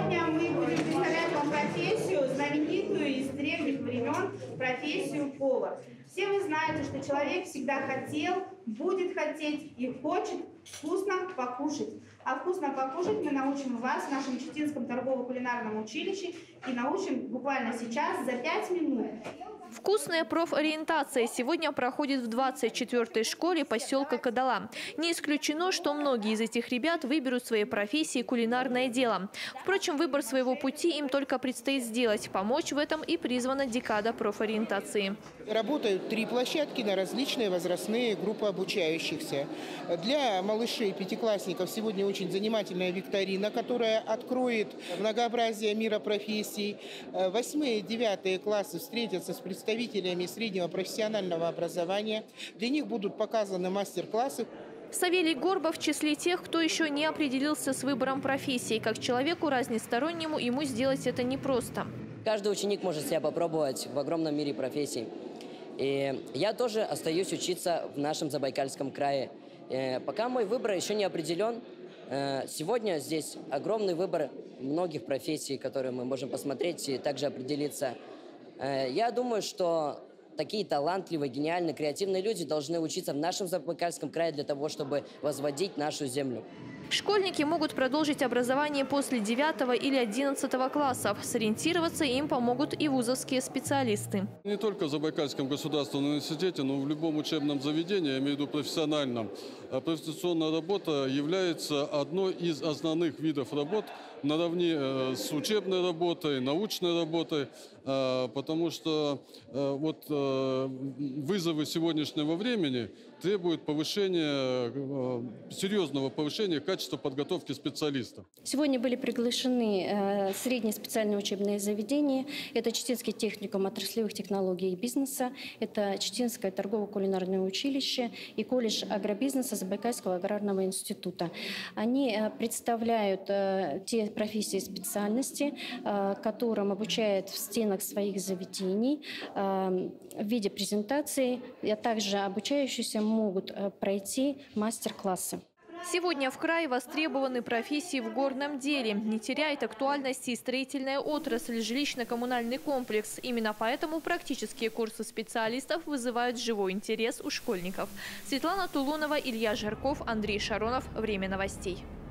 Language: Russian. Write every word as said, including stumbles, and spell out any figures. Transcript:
Сегодня мы будем представлять вам профессию, знаменитую из древних времен, профессию повар. Все вы знаете, что человек всегда хотел, будет хотеть и хочет вкусно покушать. А вкусно покушать мы научим вас в нашем Читинском торгово-кулинарном училище и научим буквально сейчас за пять минут. Вкусная профориентация сегодня проходит в двадцать четвёртой школе поселка Кадала. Не исключено, что многие из этих ребят выберут своей профессии кулинарное дело. Впрочем, выбор своего пути им только предстоит сделать. Помочь в этом и призвана декада профориентации. Работают три площадки на различные возрастные группы обучающихся. Для малышей, пятиклассников сегодня очень занимательная викторина, которая откроет многообразие мира профессий. Восьмые и девятые классы встретятся с представителями среднего профессионального образования. Для них будут показаны мастер-классы. Савелий Горбов в числе тех, кто еще не определился с выбором профессии. Как человеку разностороннему ему сделать это непросто. Каждый ученик может себя попробовать в огромном мире профессий. И я тоже остаюсь учиться в нашем Забайкальском крае. И пока мой выбор еще не определен, сегодня здесь огромный выбор многих профессий, которые мы можем посмотреть и также определиться. Я думаю, что такие талантливые, гениальные, креативные люди должны учиться в нашем Забайкальском крае для того, чтобы возводить нашу землю. Школьники могут продолжить образование после девятого или одиннадцатого классов. Сориентироваться им помогут и вузовские специалисты. Не только в Забайкальском государственном университете, но и в любом учебном заведении, я имею в виду профессиональном. Профессиональная работа является одной из основных видов работ наравне с учебной работой, научной работой, потому что вот вызовы сегодняшнего времени требуют повышения, серьезного повышения качества подготовки специалистов. Сегодня были приглашены средние специальные учебные заведения. Это Читинский техникум отраслевых технологий и бизнеса, это Читинское торгово-кулинарное училище и колледж агробизнеса Забайкальского аграрного института. Они представляют те профессии и специальности, которым обучают в стенах своих заведений в виде презентации, а также обучающиеся могут пройти мастер-классы. Сегодня в крае востребованы профессии в горном деле. Не теряет актуальности и строительная отрасль, жилищно-коммунальный комплекс. Именно поэтому практические курсы специалистов вызывают живой интерес у школьников. Светлана Тулунова, Илья Жарков, Андрей Шаронов. Время новостей.